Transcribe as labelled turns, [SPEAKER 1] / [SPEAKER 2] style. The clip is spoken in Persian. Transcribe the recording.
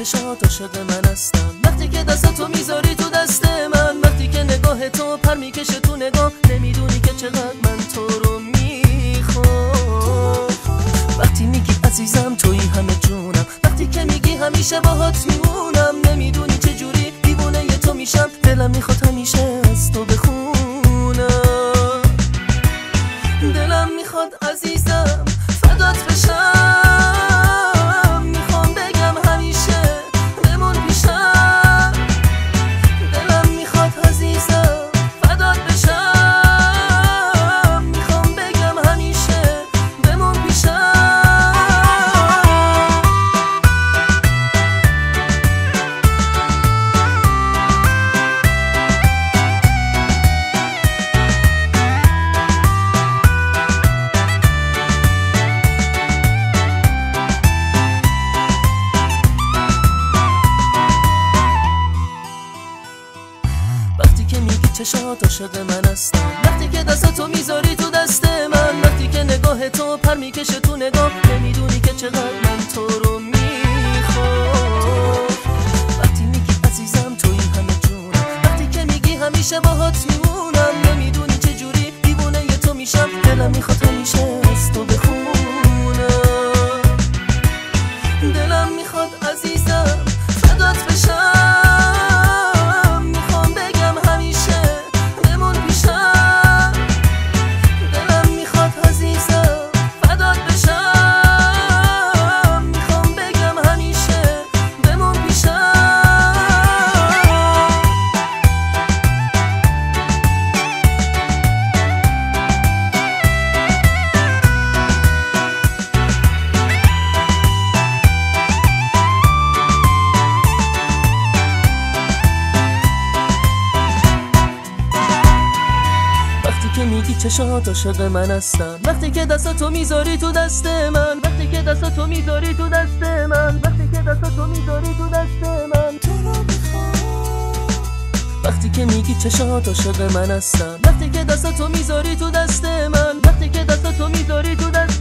[SPEAKER 1] چشات عاشق من هستم، وقتی که دستاتو میذاری تو دست من، وقتی که نگاه تو پر میکشه تو نگاه، نمیدونی که چقدر من تو رو میخوام. وقتی میگی عزیزم توی همه جونم، وقتی که میگی همیشه باهات میمونم، نمیدونی چجوری دیوونه ی تو میشم، دلم میخواد همیشه از تو بخونم. دلم میخواد عزیزم فدات بشم، میخوام بگم همیشه بمون پیشم. دلم میخواد عزیزم فدات بشم، میخوام بگم همیشه بمون پیشم. وقتی که میگی چشات عاشق من هستم، وقتی که دستاتو میذاری تو دست من، وقتی که نگاه تو پر میکشه تو نگاه، نمیدونی که چقدر من تو رو میخوام. وقتی میگی عزیزم توی همه جونم، وقتی که میگی همیشه باهات میمونم، نمیدونی چجوری دیوونه ی تو میشم، دلم میخواد همیشه از تو بخونم. دلم میخواد عزیزم فدات بشم، که میگی چشات عاشق من هستم، وقتی که دستاتو میذاری تو دست من، وقتی که دستاتو میذاری تو دست من، وقتی که دستاتو میذاری تو دست من، تو رو میخوام. وقتی که میگی چشات عاشق من هستم، وقتی که دستاتو میذاری تو دست من، وقتی که دستاتو میذاری تو دست